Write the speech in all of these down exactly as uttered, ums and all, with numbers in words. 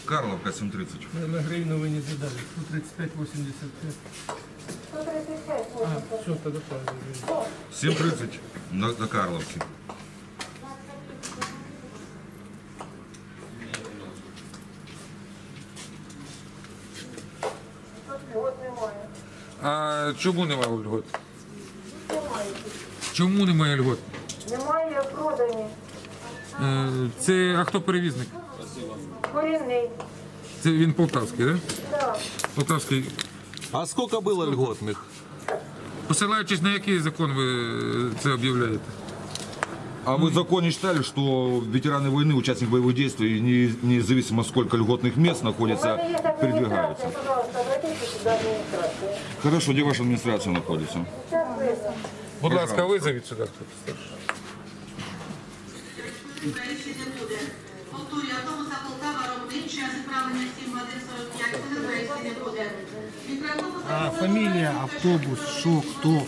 Карловка семь тридцать. На гривну вы не задали. сто тридцать пять восемьдесят пять. А, все, тогда правильно. семь тридцать на, на Карловке. А чому немає льгот? Немає. Чому немає льгот? Немає продані. Е, Це, а хто перевізник? Корінний. Це він полтавський, так? Так. Полтавський. А сколько было льготных? Посилаючись на який закон ви це об'являєте? А вы в законе читали, что ветераны войны, участник боевых действий, не- независимо сколько льготных мест У находится, мене є передвигаются? адміністрація, пожалуйста, обратіться до адміністрації. Хорошо, где ваша администрация находится? Зараз вийду. Будь ласка, визовіть сюди. Рішення буде. Повторюю, автобуса Полтава Ромбин, час відправлення сім годин сорок п'ять хвилин, рішення буде. Мікроавтобус А, фамилия, автобус, шо, кто?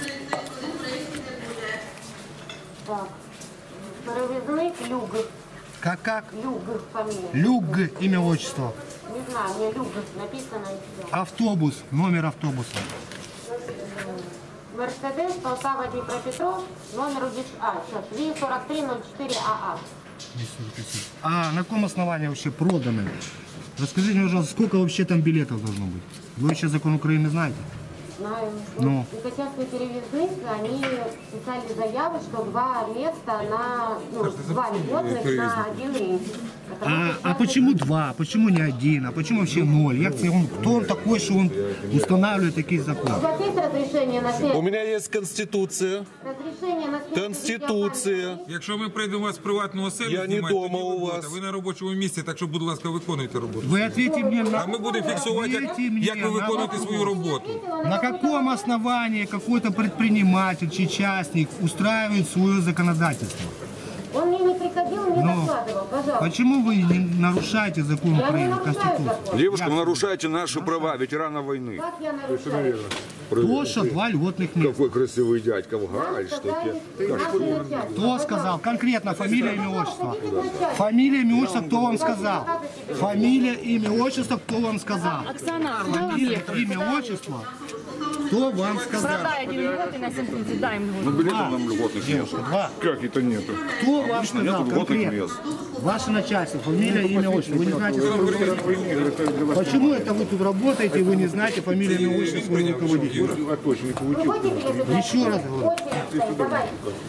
Так. Перевізник Люг. Как, как? Люг фамілія. Люг, имя, отчество. Не знаю, мне Люг написано і все. Автобус, номер автобуса. Мерседес, Полтава, Дніпропетров, номер у Діш... А, сейчас, Ві сорок три ноль чотири АА. А на каком основании вообще проданы? Расскажите мне, пожалуйста, сколько вообще там билетов должно быть? Вы вообще закон Украины знаете? Знаю. Ну. Екачанський перевізник, они писали заяву, что два места на, ну, два льготных на один рейс. А, а почему два? Почему не один? А почему вообще ноль? Як це он, кто он такой, что он устанавливает такие У законы? вас есть разрешение на У связь? меня есть конституция, Разрешение на связь? конституция. Якщо ми прийдемо у вас з приватного сервісу, Я не знімати, дома тоді ви у будете. вас. Ви на робочому місці, так що, будь ласка, виконуйте роботу. Вы ответьте мне на... А ми будемо фіксувати, як, Ответьте мне як ви на виконуєте вопрос. свою роботу. На каком основании какой-то предприниматель чи частник устраивает свое законодательство? Он мне не приходил, не Но докладывал, пожалуйста. почему вы не нарушаете закон Я не Украины, нарушаю Конституцию? закон. Девушка, вы нарушаете наши права ветерана войны. Как я нарушаю? То, что два льготных места. Какой красивый дядька в галстуке. Кто сказал? Конкретно фамилия, имя, отчество. Фамилия, имя, отчество, кто вам сказал? Фамилия, имя, отчество, кто вам сказал? Оксана, куда вам Фамилия, ехать? имя, отчество, кто вам сказал? Продай один льготы на семь тридцать, дай им льготы. Ну, билетов нам льготных нет. Два. Как это нету? Кто вам Обычно сказал нету льготных конкретно? мест. Ваше начальство, фамилия, имя, отчество. Вы не знаете, почему это вы тут работаете, и вы не знаете фамилию, имя, отчество своего руководителя? Еще раз говорю. Давай.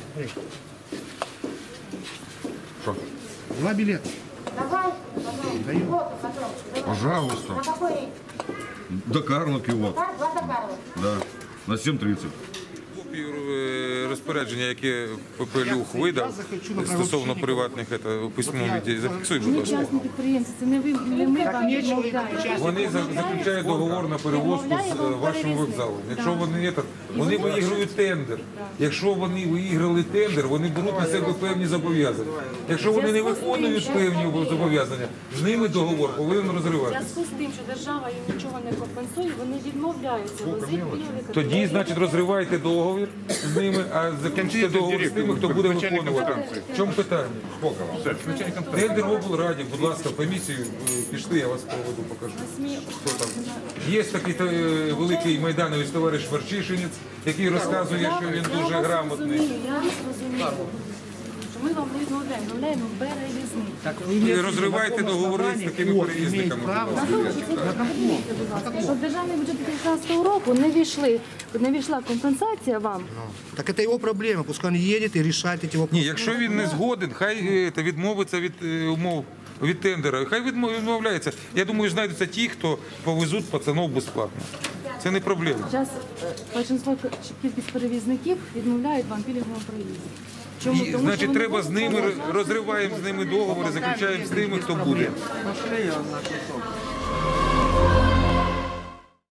Два билета. Давай, пожалуйста. Вот, потом. Давай. Пожалуйста. На какой рейс? До Карловки вот. Так, два Закарова. Да. На семь тридцать. Копію е, розпорядження, яке Попелюх видав стосовно приватних це, у письмовому віді, зафіксуй, будь Ми ласка. частні підприємці, це не ви, не ми вам відмовляємо. Вони за- заключають договор на перевозку з е, вашим вокзалом. Якщо вони не так, вони виіграють тендер. Якщо вони виіграли тендер, вони беруть на себе певні зобов'язання. Якщо вони не виконують певні зобов'язання, з ними договор повинен В розриватися. зв'язку з тим, що держава їм нічого не компенсує, вони відмовляються возити пільгові Тоді, категорії. значить, розривайте договір з ними, а закінчите договор з тими, хто буде виконувати. В чому питання? Тендер в облраді, будь ласка, в комісію е, пішли, я вас проведу, покажу. Хто там? Є такий е, великий майдановий товариш Варчишинець, який розказує, що він дуже Я вас грамотний. розумію, я вас розумію. Що ми вам не відмовляємо, відмовляємо перевізник. Так вы Ви розривайте договори з такими перевізниками. будь ласка. Подивіться, будь ласка, що в державний бюджет дві тисячі дев'ятнадцятого року не війшли, не війшла компенсація вам. Так это его проблема, пускай он едет и решает эти вопросы. Ні, якщо він не згоден, хай е, та відмовиться від е, умов. Від тендера, хай відмов- відмовляється. Я думаю, знайдуться ті, хто повезуть пацанов безплатно. Це не проблема. Зараз більшість кількість перевізників відмовляють вам пільговому проїзді. Чому? І, Тому значить, що вони треба з ними розриваємо з ними договори, заключаємо з тими, хто буде.